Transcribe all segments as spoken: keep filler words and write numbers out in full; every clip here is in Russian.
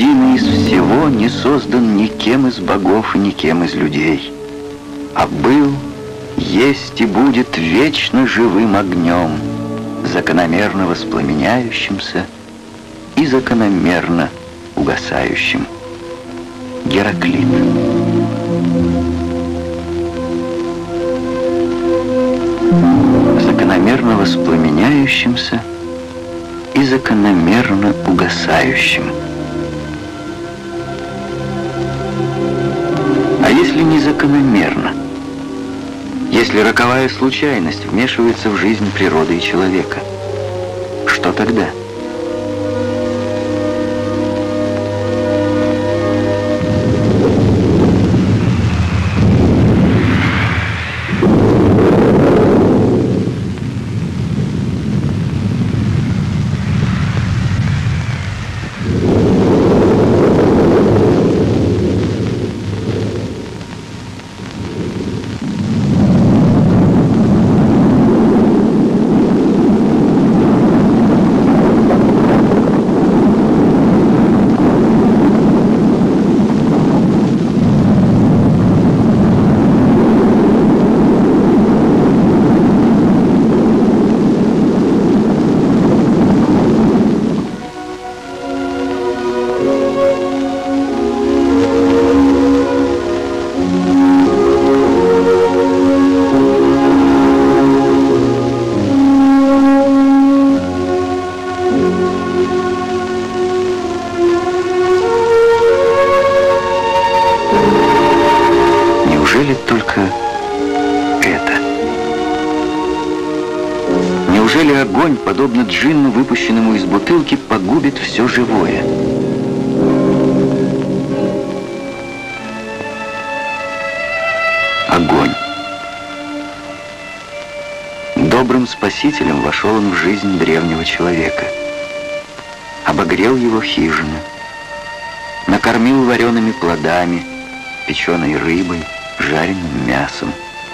единый из всего, не создан никем из богов и никем из людей, а был, есть и будет вечно живым огнем, закономерно воспламеняющимся и закономерно угасающим. Гераклит. Закономерно воспламеняющимся и закономерно угасающим. А если не закономерно? Если роковая случайность вмешивается в жизнь природы и человека, что тогда? Огонь, подобно джинну, выпущенному из бутылки, погубит все живое. Огонь. Добрым спасителем вошел он в жизнь древнего человека. Обогрел его хижину, накормил вареными плодами, печеной рыбой, жареным мясом.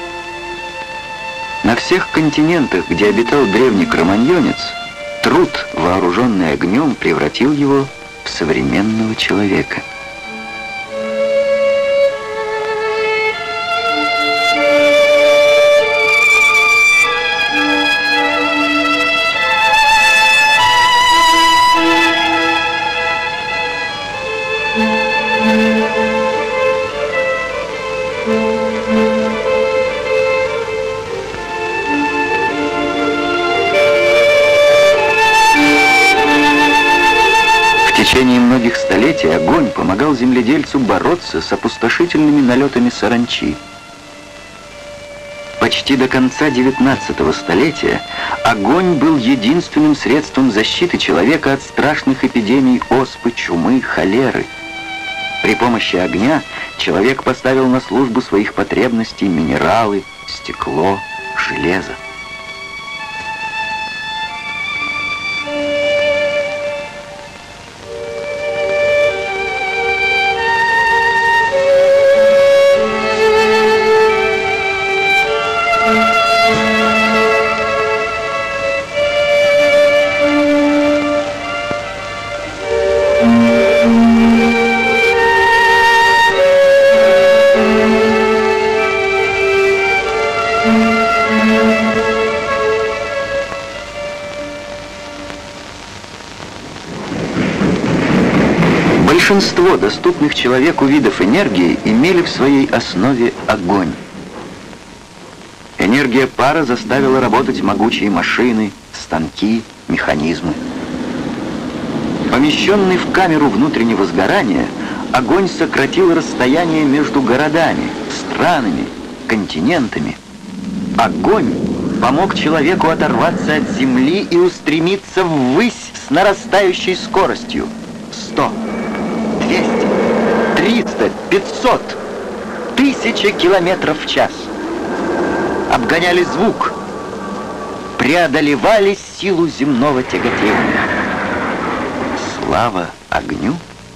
На всех континентах, где обитал древний кроманьонец, труд, вооруженный огнем, превратил его в современного человека. В течение многих столетий огонь помогал земледельцу бороться с опустошительными налетами саранчи. Почти до конца девятнадцатого столетия огонь был единственным средством защиты человека от страшных эпидемий оспы, чумы, холеры. При помощи огня человек поставил на службу своих потребностей минералы, стекло, железо. Большинство доступных человеку видов энергии имели в своей основе огонь. Энергия пара заставила работать могучие машины, станки, механизмы. Помещенный в камеру внутреннего сгорания, огонь сократил расстояние между городами, странами, континентами. Огонь помог человеку оторваться от земли и устремиться ввысь с нарастающей скоростью. Сто, двести, триста, пятьсот, тысяча километров в час. Обгоняли звук, преодолевали силу земного тяготения. Слава огню!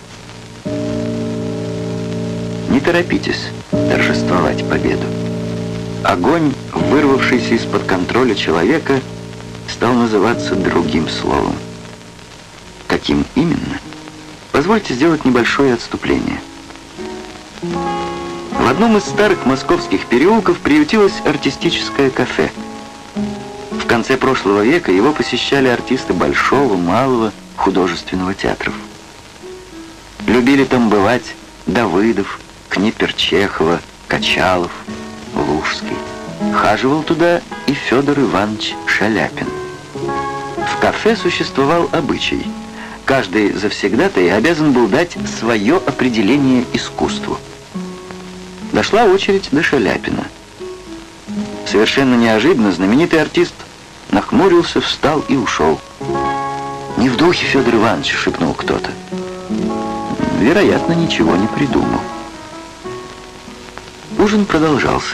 Не торопитесь торжествовать победу. Огонь, вырвавшийся из-под контроля человека, стал называться другим словом. Каким именно? Позвольте сделать небольшое отступление. В одном из старых московских переулков приютилось артистическое кафе. В конце прошлого века его посещали артисты Большого, Малого, художественного театров. Любили там бывать Давыдов, Книпер-Чехова, Качалов, Лужский. Хаживал туда и Федор Иванович Шаляпин. В кафе существовал обычай. Каждый завсегдатай обязан был дать свое определение искусству. Дошла очередь до Шаляпина. Совершенно неожиданно знаменитый артист нахмурился, встал и ушел. «Не в духе, Федор Иванович», — шепнул кто-то. Вероятно, ничего не придумал. Ужин продолжался.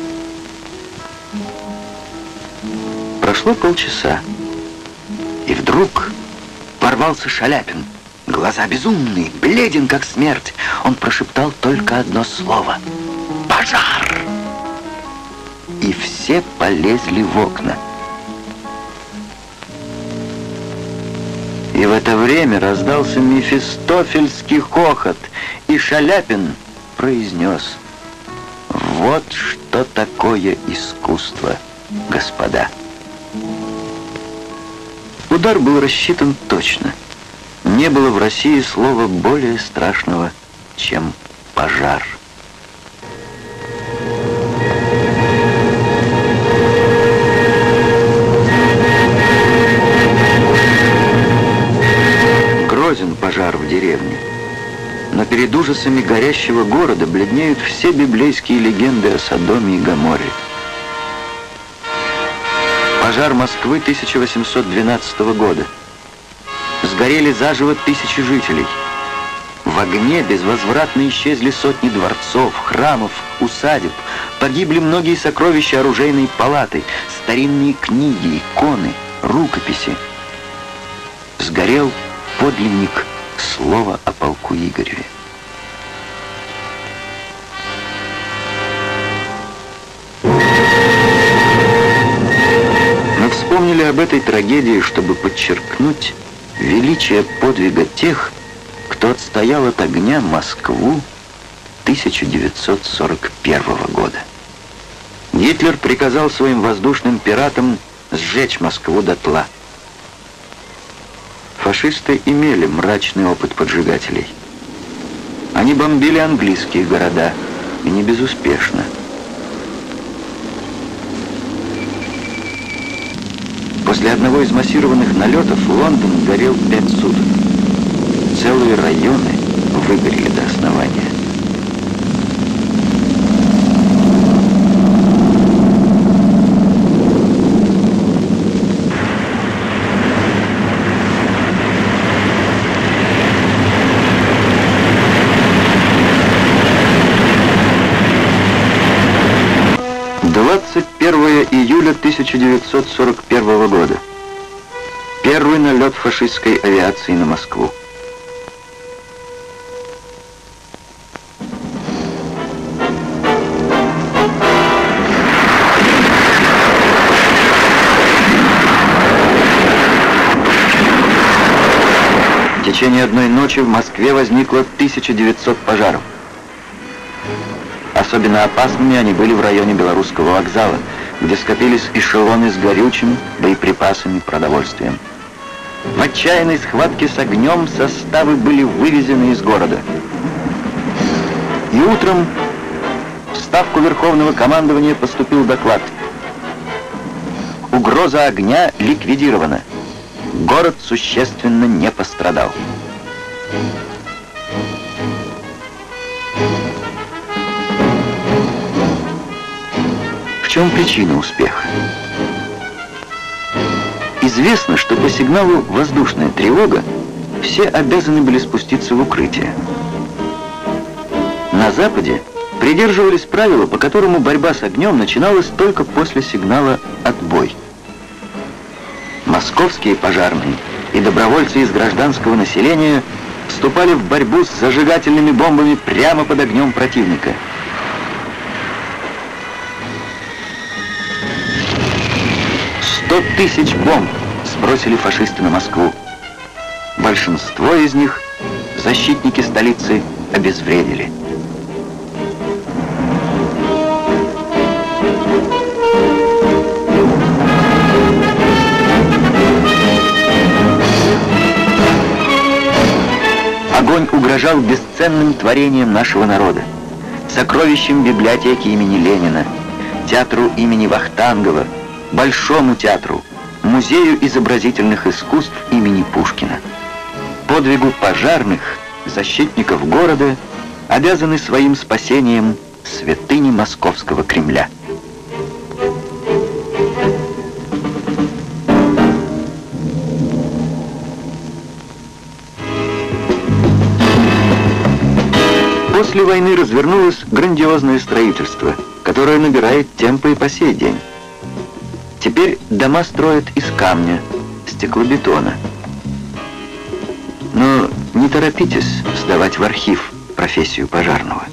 Прошло полчаса, и вдруг ворвался Шаляпин. Глаза безумные, бледен как смерть. Он прошептал только одно слово: «Пожар!» И все полезли в окна. И в это время раздался мефистофельский хохот, и Шаляпин произнес: «Вот что такое искусство, господа». Удар был рассчитан точно. Не было в России слова более страшного, чем пожар. Грозен пожар в деревне. Но перед ужасами горящего города бледнеют все библейские легенды о Содоме и Гоморре. Пожар Москвы тысяча восемьсот двенадцатого года. Сгорели заживо тысячи жителей. В огне безвозвратно исчезли сотни дворцов, храмов, усадеб. Погибли многие сокровища оружейной палаты, старинные книги, иконы, рукописи. Сгорел подлинник слова о полку Игореве. Мы вспомнили об этой трагедии, чтобы подчеркнуть величие подвига тех, кто отстоял от огня Москву тысяча девятьсот сорок первого года. Гитлер приказал своим воздушным пиратам сжечь Москву дотла. Фашисты имели мрачный опыт поджигателей. Они бомбили английские города, и не безуспешно. После одного из массированных налетов Лондон горел пять суток. Целые районы выгорели до основания. двадцать первого июля тысяча девятьсот сорок первого года. Первый налет фашистской авиации на Москву. В течение одной ночи в Москве возникло тысяча девятьсот пожаров. Особенно опасными они были в районе Белорусского вокзала, где скопились эшелоны с горючим, боеприпасами, продовольствием. В отчаянной схватке с огнем составы были вывезены из города. И утром в Ставку Верховного командования поступил доклад: угроза огня ликвидирована. Город существенно не пострадал. В чем причина успеха? Известно, что по сигналу «воздушная тревога» все обязаны были спуститься в укрытие. На Западе придерживались правила, по которому борьба с огнем начиналась только после сигнала «отбой». Московские пожарные и добровольцы из гражданского населения вступали в борьбу с зажигательными бомбами прямо под огнем противника. Сто тысяч бомб сбросили фашисты на Москву. Большинство из них защитники столицы обезвредили. Огонь угрожал бесценным творениям нашего народа, сокровищем библиотеки имени Ленина, театру имени Вахтангова, Большому театру, Музею изобразительных искусств имени Пушкина. Подвигу пожарных, защитников города, обязаны своим спасением святыни Московского Кремля. После войны развернулось грандиозное строительство, которое набирает темпы и по сей день. Теперь дома строят из камня, стеклобетона. Но не торопитесь сдавать в архив профессию пожарного.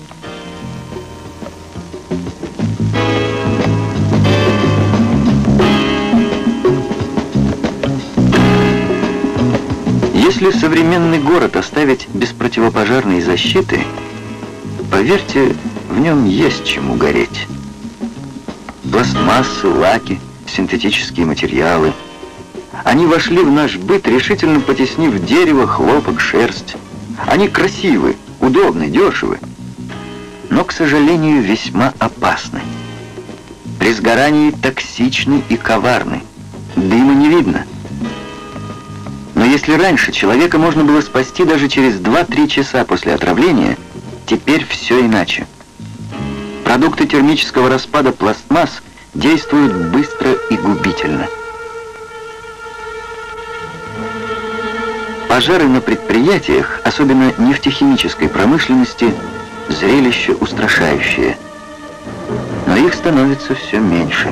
Если современный город оставить без противопожарной защиты, поверьте, в нем есть чему гореть. Пластмассы, лаки, синтетические материалы. Они вошли в наш быт, решительно потеснив дерево, хлопок, шерсть. Они красивы, удобны, дешевы, но, к сожалению, весьма опасны. При сгорании токсичны и коварны. Дыма не видно. Но если раньше человека можно было спасти даже через два-три часа после отравления, теперь все иначе. Продукты термического распада пластмасс действуют быстро и губительно. Пожары на предприятиях, особенно нефтехимической промышленности, зрелище устрашающее. Но их становится все меньше.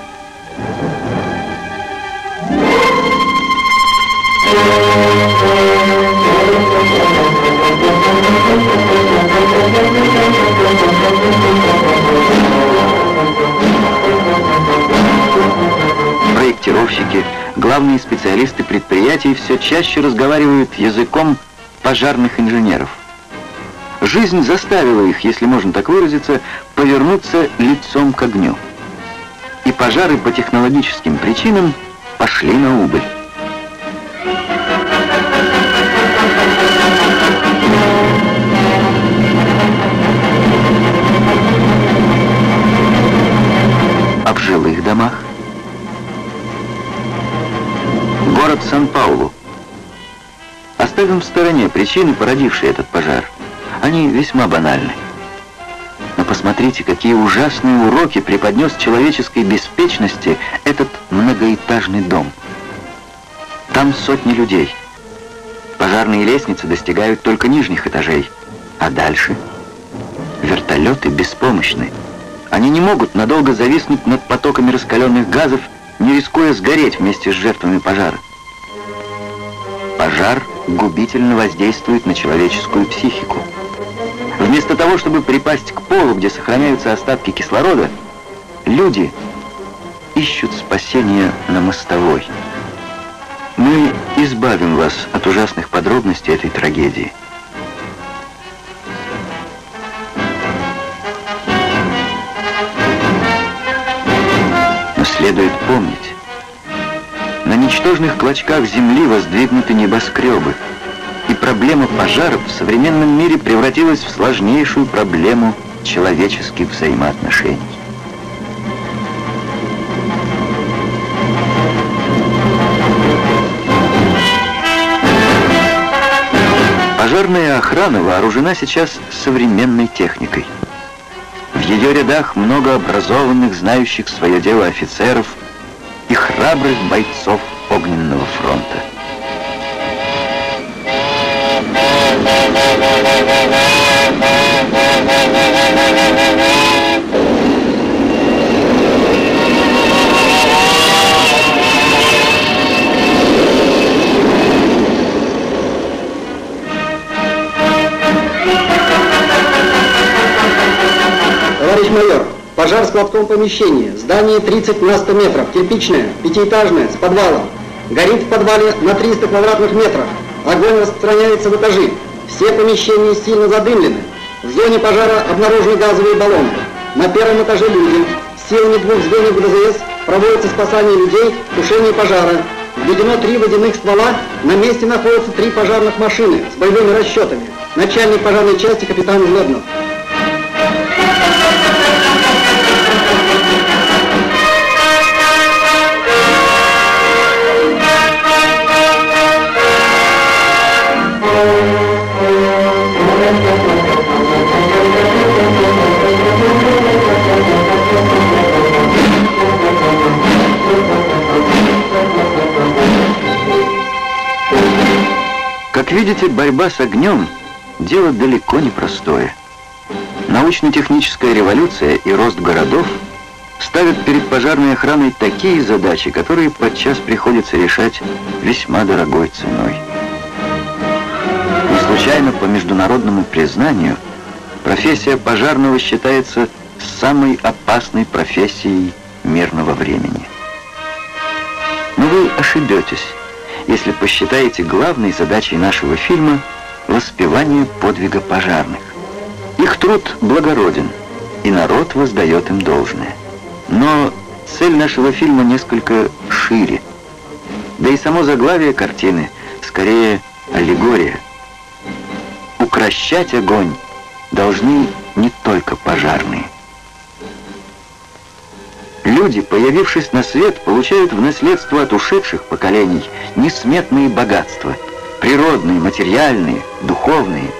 Проектировщики, главные специалисты предприятий все чаще разговаривают языком пожарных инженеров. Жизнь заставила их, если можно так выразиться, повернуться лицом к огню. И пожары по технологическим причинам пошли на убыль. А в жилых домах? Город Сан-Паулу. Оставим в стороне причины, породившие этот пожар. Они весьма банальны. Но посмотрите, какие ужасные уроки преподнес человеческой беспечности этот многоэтажный дом. Там сотни людей. Пожарные лестницы достигают только нижних этажей. А дальше? Вертолеты беспомощны. Они не могут надолго зависнуть над потоками раскаленных газов, не рискуя сгореть вместе с жертвами пожара. Пожар губительно воздействует на человеческую психику. Вместо того, чтобы припасть к полу, где сохраняются остатки кислорода, люди ищут спасения на мостовой. Мы избавим вас от ужасных подробностей этой трагедии. Но следует помнить, на ничтожных клочках земли воздвигнуты небоскребы, и проблема пожаров в современном мире превратилась в сложнейшую проблему человеческих взаимоотношений. Пожарная охрана вооружена сейчас современной техникой. В ее рядах много образованных, знающих свое дело офицеров и храбрых бойцов огненного фронта. Товарищ майор, пожар в складском помещении, здание тридцать на сто метров, кирпичное, пятиэтажное, с подвалом. Горит в подвале на триста квадратных метров. Огонь распространяется в этажи. Все помещения сильно задымлены. В зоне пожара обнаружены газовые баллоны. На первом этаже люди. Силами двух звеньев ГДЗС проводится спасание людей, тушение пожара. Введено три водяных ствола. На месте находятся три пожарных машины с боевыми расчетами. Начальник пожарной части капитан Злобнов. Как видите, борьба с огнем – дело далеко не простое. Научно-техническая революция и рост городов ставят перед пожарной охраной такие задачи, которые подчас приходится решать весьма дорогой ценой. Не случайно, по международному признанию, профессия пожарного считается самой опасной профессией мирного времени. Но вы ошибетесь, если посчитаете главной задачей нашего фильма воспевание подвига пожарных. Их труд благороден, и народ воздает им должное. Но цель нашего фильма несколько шире. Да и само заглавие картины скорее аллегория. Укрощать огонь должны не только пожарные. Люди, появившись на свет, получают в наследство от ушедших поколений несметные богатства, природные, материальные, духовные.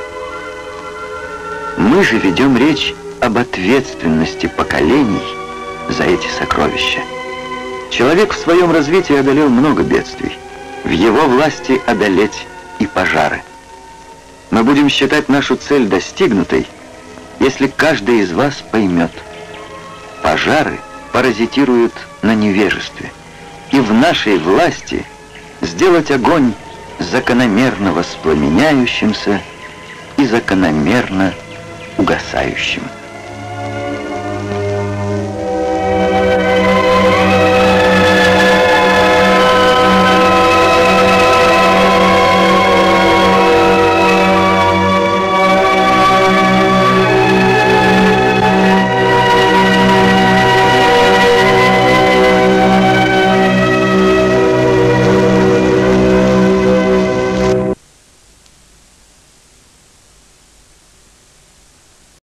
Мы же ведем речь об ответственности поколений за эти сокровища. Человек в своем развитии одолел много бедствий. В его власти одолеть и пожары. Мы будем считать нашу цель достигнутой, если каждый из вас поймет: пожары паразитируют на невежестве, и в нашей власти сделать огонь закономерно воспламеняющимся и закономерно угасающим.